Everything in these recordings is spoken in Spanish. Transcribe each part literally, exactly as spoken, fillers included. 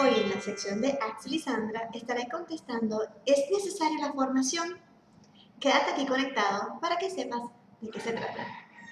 Hoy en la sección de Axel y Sandra estaré contestando ¿es necesaria la formación? Quédate aquí conectado para que sepas de qué se trata.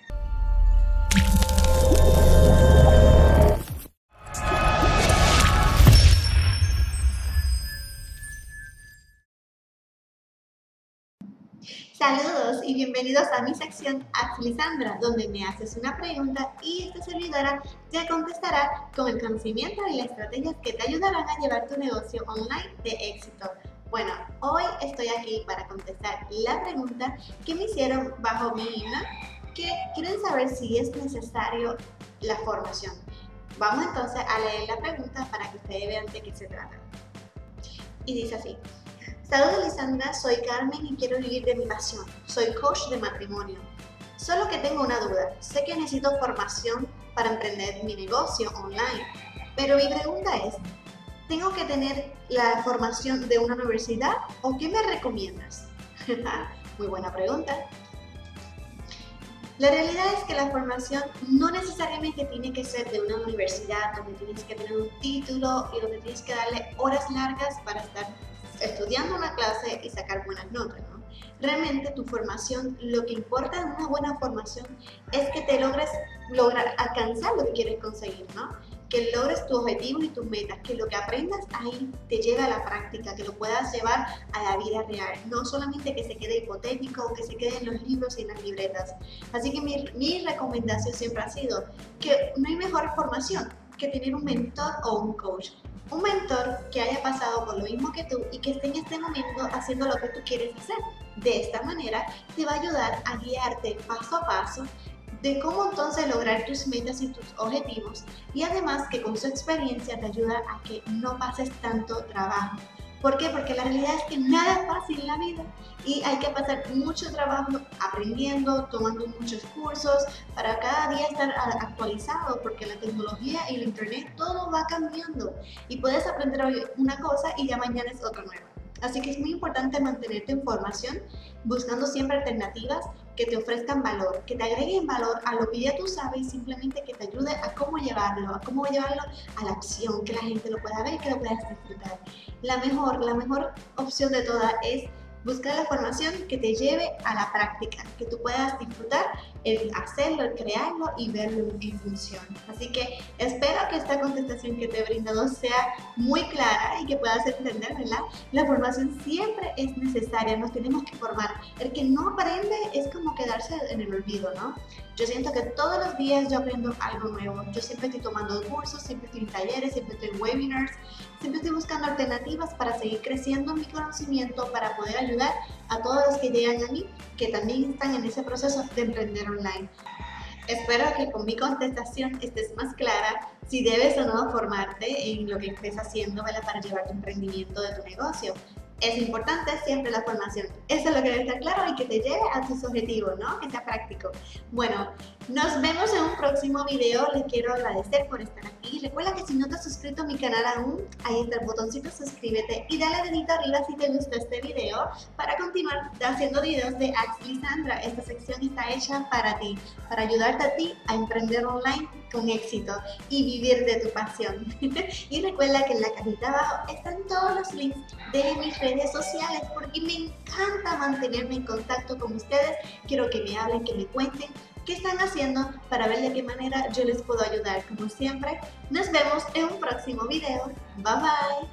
Saludos y bienvenidos a mi sección Axel y Sandra, donde me haces una pregunta y esta servidora te contestará con el conocimiento y las estrategias que te ayudarán a llevar tu negocio online de éxito. Bueno, hoy estoy aquí para contestar la pregunta que me hicieron bajo mi email, que quieren saber si es necesario la formación. Vamos entonces a leer la pregunta para que ustedes vean de qué se trata. Y dice así: saludos Lisandra, soy Carmen y quiero vivir de mi pasión. Soy coach de matrimonio. Solo que tengo una duda. Sé que necesito formación para emprender mi negocio online, pero mi pregunta es, ¿tengo que tener la formación de una universidad o qué me recomiendas? Muy buena pregunta. La realidad es que la formación no necesariamente tiene que ser de una universidad donde tienes que tener un título y donde tienes que darle horas largas para estar estudiando una clase y sacar buenas notas, ¿no? Realmente tu formación, lo que importa en una buena formación es que te logres lograr alcanzar lo que quieres conseguir, ¿no? Que logres tus objetivos y tus metas, que lo que aprendas ahí te lleve a la práctica, que lo puedas llevar a la vida real, no solamente que se quede hipotético o que se quede en los libros y en las libretas. Así que mi, mi recomendación siempre ha sido que no hay mejor formación que tener un mentor o un coach. Un mentor que haya pasado por lo mismo que tú y que esté en este momento haciendo lo que tú quieres hacer. De esta manera te va a ayudar a guiarte paso a paso de cómo entonces lograr tus metas y tus objetivos, y además que con su experiencia te ayuda a que no pases tanto trabajo. ¿Por qué? Porque la realidad es que nada es fácil en la vida y hay que pasar mucho trabajo aprendiendo, tomando muchos cursos para cada día estar actualizado, porque la tecnología y el internet todo va cambiando y puedes aprender hoy una cosa y ya mañana es otra nueva. Así que es muy importante mantenerte en formación, buscando siempre alternativas que te ofrezcan valor, que te agreguen valor a lo que ya tú sabes y simplemente que te ayude a cómo llevarlo, a cómo llevarlo a la acción, que la gente lo pueda ver y que lo puedas disfrutar. La mejor, la mejor opción de todas es buscar la formación que te lleve a la práctica, que tú puedas disfrutar el hacerlo, el crearlo y verlo en función. Así que espero que esta contestación que te he brindado sea muy clara y que puedas entender, ¿verdad? La formación siempre es necesaria, nos tenemos que formar. El que no aprende es como quedarse en el olvido, ¿no? Yo siento que todos los días yo aprendo algo nuevo. Yo siempre estoy tomando cursos, siempre estoy en talleres, siempre estoy en webinars, siempre estoy buscando alternativas para seguir creciendo mi conocimiento, para poder ayudar a todos los que llegan a mí, que también están en ese proceso de emprender online. Espero que con mi contestación estés más clara si debes o no formarte en lo que estés haciendo, ¿verdad?, para llevar tu emprendimiento de tu negocio. Es importante siempre la formación. Eso es lo que debe estar claro y que te lleve a tus objetivos, ¿no? Que sea práctico. Bueno, nos vemos en un próximo video. Les quiero agradecer por estar aquí. Recuerda que si no te has suscrito a mi canal aún, ahí está el botoncito suscríbete y dale dedito arriba si te gustó este video para continuar haciendo videos de Axel y Sandra. Esta sección está hecha para ti, para ayudarte a ti a emprender online con éxito y vivir de tu pasión. Y recuerda que en la cajita abajo están todos los links de mis redes sociales, porque me encanta mantenerme en contacto con ustedes. Quiero que me hablen, que me cuenten qué están haciendo para ver de qué manera yo les puedo ayudar. Como siempre, nos vemos en un próximo video. Bye bye.